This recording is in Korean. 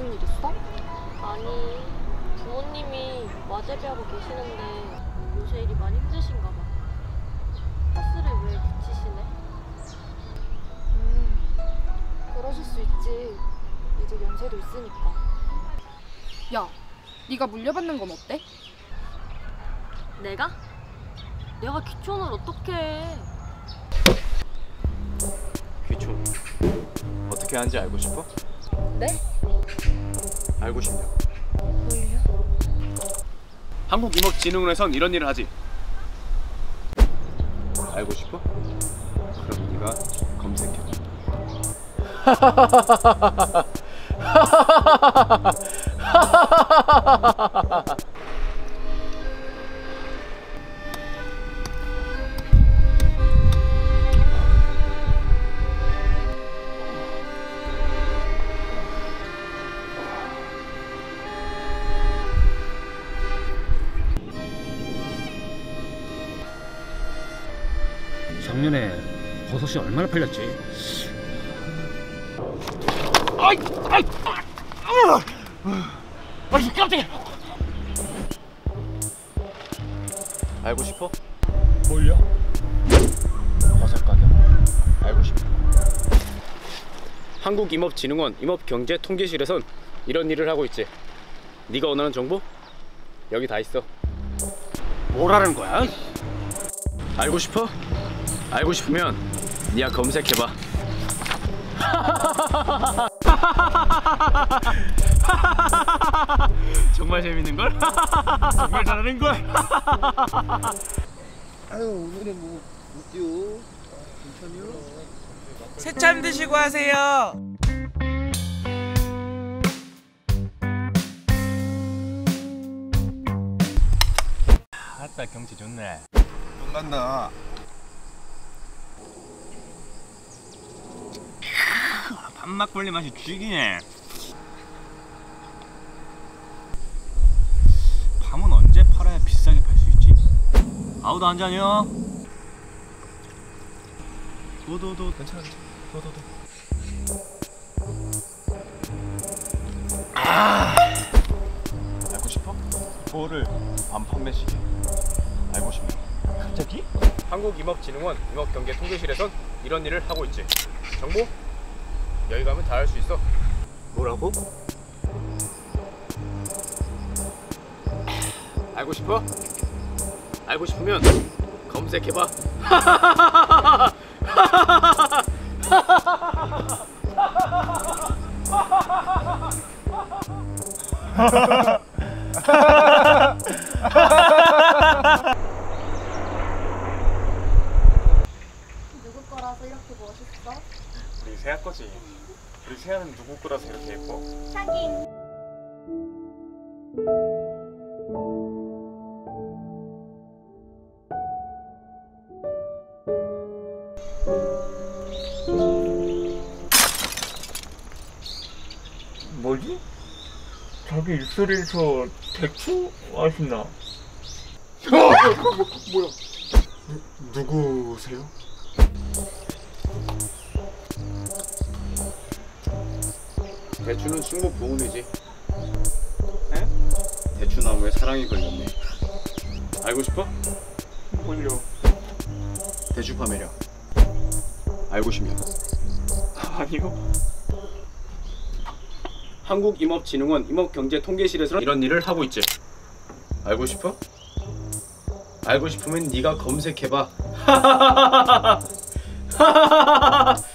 무슨 일 있어? 아니, 부모님이 와재비하고 계시는데 요새 일이 많이 힘드신가 봐. 파스를 왜 붙이시네? 그러실 수 있지. 이제 연세도 있으니까. 야, 네가 물려받는 건 어때? 내가? 내가 귀촌을 어떡해. 귀촌 어떻게 하는지 알고 싶어? 네? 알고 싶냐? 뭘요? 한국임업진흥원에선 이런 일을 하지. 알고 싶어? 그럼 네가 검색해봐. 작년에 버섯이 얼마나 팔렸지? 깜짝이야! 알고 싶어? 뭘요? 버섯 가격 알고 싶어. 한국임업진흥원 임업경제통계실에선 이런 일을 하고 있지. 네가 원하는 정보? 여기 다 있어. 뭐라는 거야? 알고 싶어? 알고 싶으면 네가 검색해봐. 정말 재밌는걸? 정말 잘하는걸? 아유, 오늘은 뭐 어때요? 괜찮요? 새참 드시고 하세요. 아따 경치 좋네. 못 간다. 밥막걸리 맛이 죽이네. 밤은 언제 팔아야 비싸게 팔 수 있지? 아우도 한 잔이요? 도도도 괜찮아. 도도도. 알고 싶어? 뭐를 안 판매시게 알고 싶네. 갑자기? 한국임업진흥원 임업경제통계실에선 이런 일을 하고 있지. 정보? 여기 가면 다 할 수 있어. 뭐라고? 알고 싶어? 알고 싶으면 검색해봐. 누구 거라서 이렇게 멋있어? 우리 세아 거지. 우리 세아는 누구 거라서 이렇게 예뻐? 하긴. 뭐지? 자기 입술에서 대추 맛이 나. 뭐야? 누구세요? 대추는 충목 보온이지. 에? 대추나무에 사랑이 걸렸네. 알고 싶어? 뭘요? 대추파 매력. 알고 싶냐? 아니요. 한국임업진흥원 임업경제통계실에서 이런 일을 하고 있지. 알고 싶어? 알고 싶으면 네가 검색해봐.